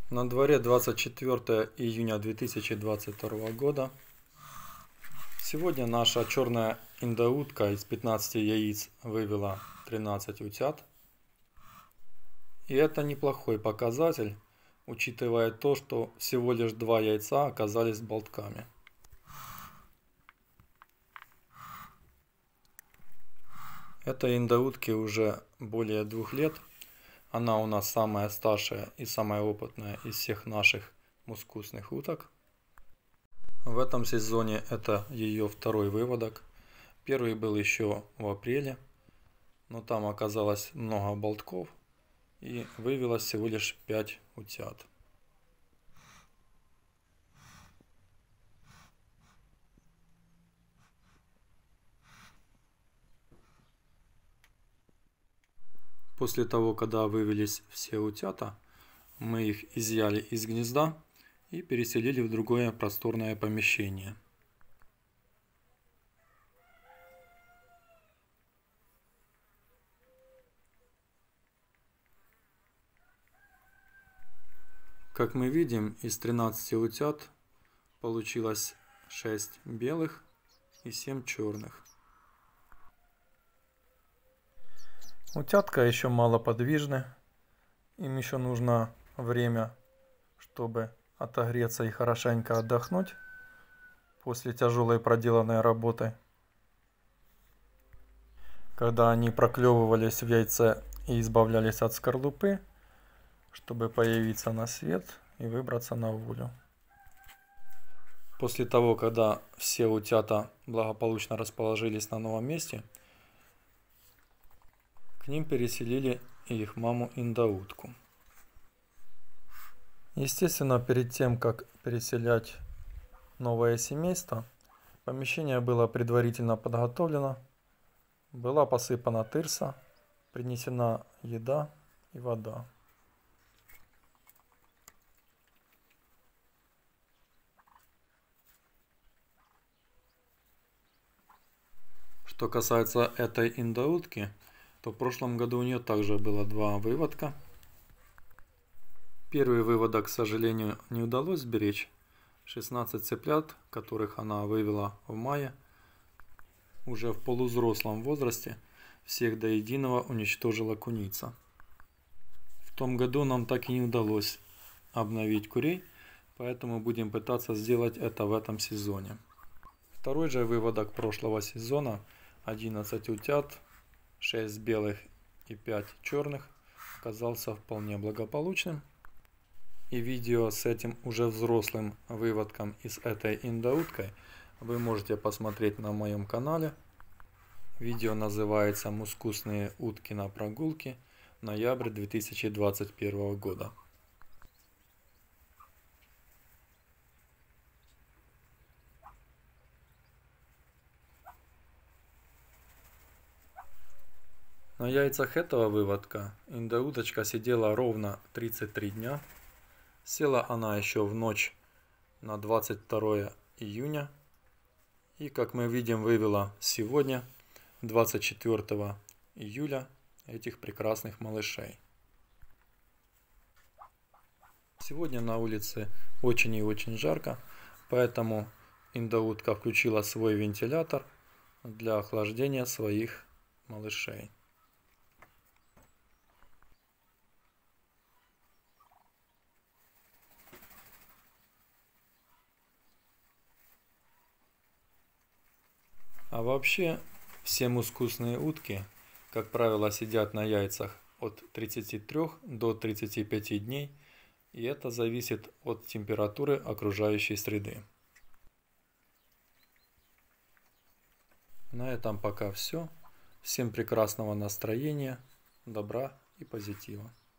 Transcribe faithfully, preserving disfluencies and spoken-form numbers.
На дворе двадцать четвёртое июня две тысячи двадцать второго года. Сегодня наша черная индоутка из пятнадцати яиц вывела тринадцать утят. И это неплохой показатель, учитывая то, что всего лишь два яйца оказались болтками. Этой индоутке уже более двух лет. Она у нас самая старшая и самая опытная из всех наших мускусных уток. В этом сезоне это ее второй выводок. Первый был еще в апреле, но там оказалось много болтков и вывелось всего лишь пять утят. После того, когда вывелись все утята, мы их изъяли из гнезда и переселили в другое просторное помещение. Как мы видим, из тринадцати утят получилось шесть белых и семь черных. Утятка еще мало подвижны, им еще нужно время, чтобы отогреться и хорошенько отдохнуть после тяжелой проделанной работы. Когда они проклевывались в яйце и избавлялись от скорлупы, чтобы появиться на свет и выбраться на волю. После того, когда все утята благополучно расположились на новом месте, к ним переселили их маму индоутку. Естественно, перед тем, как переселять новое семейство, помещение было предварительно подготовлено, была посыпана тырса, принесена еда и вода. Что касается этой индоутки, то в прошлом году у нее также было два выводка. Первый выводок, к сожалению, не удалось сберечь. шестнадцать цыплят, которых она вывела в мае, уже в полувзрослом возрасте, всех до единого уничтожила куница. В том году нам так и не удалось обновить курей, поэтому будем пытаться сделать это в этом сезоне. Второй же выводок прошлого сезона, одиннадцать утят, шесть белых и пять черных, оказался вполне благополучным. И видео с этим уже взрослым выводком и с этой индоуткой вы можете посмотреть на моем канале. Видео называется «Мускусные утки на прогулке. Ноябрь две тысячи двадцать первого года». На яйцах этого выводка индоуточка сидела ровно тридцать три дня. Села она еще в ночь на двадцать второе июня. И, как мы видим, вывела сегодня, двадцать четвёртого июля, этих прекрасных малышей. Сегодня на улице очень и очень жарко, поэтому индоутка включила свой вентилятор для охлаждения своих малышей. А вообще, все мускусные утки, как правило, сидят на яйцах от тридцати трёх до тридцати пяти дней, и это зависит от температуры окружающей среды. На этом пока все. Всем прекрасного настроения, добра и позитива.